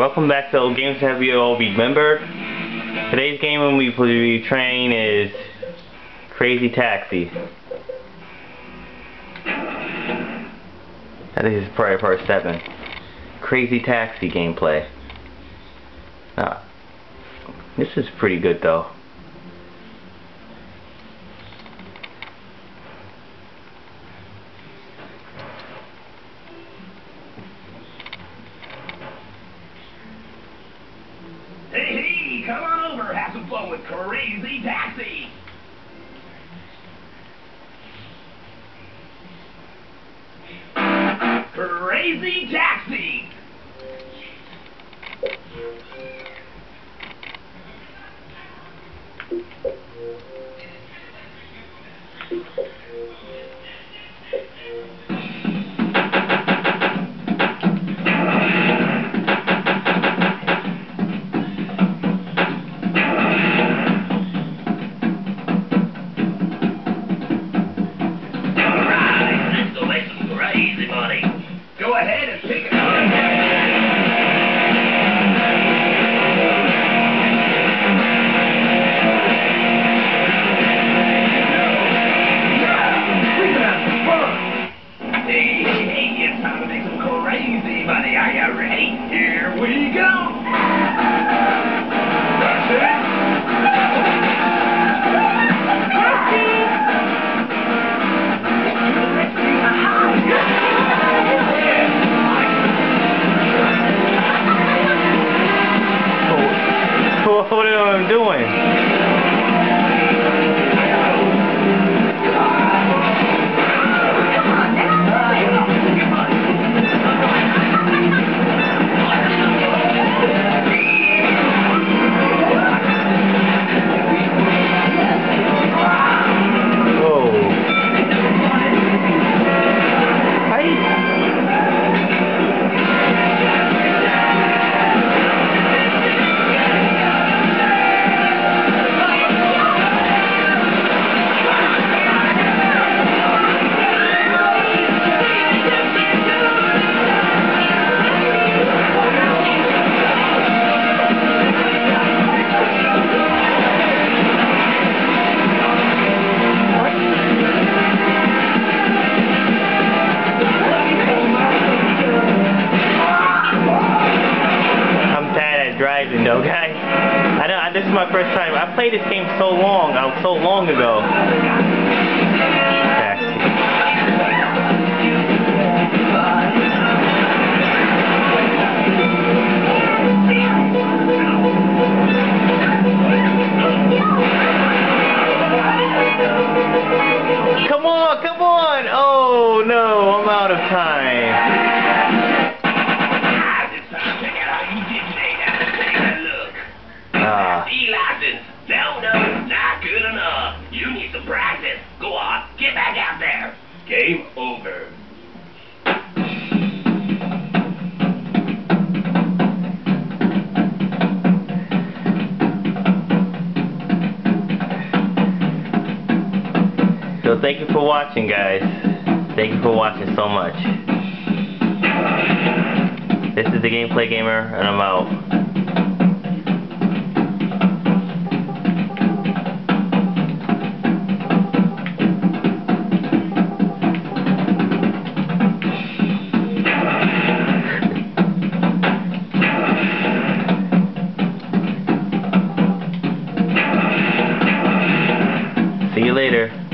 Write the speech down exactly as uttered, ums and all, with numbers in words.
Welcome back to Old Games Have You All Remembered. Today's game we will be playing is Crazy Taxi. I think this is probably part seven. Crazy Taxi gameplay. Ah, this is pretty good though. Hey, hey, come on over, have some fun with Crazy Taxi. Crazy Taxi. Crazy money. Go ahead and pick it up. We can have some fun. Hey, hey, hey, it's time to make some crazy money. Are you ready? Here we go. That's it. What am I doing? Driving though, guys. I know this is my first time. I played this game so long, uh, so long ago. Taxi. Come on, come on! Oh no, I'm out of time. E-license. No, no, not good enough. You need some practice. Go on, get back out there. Game over. So thank you for watching, guys. Thank you for watching so much. This is the Gameplay Gamer, and I'm out. See you later.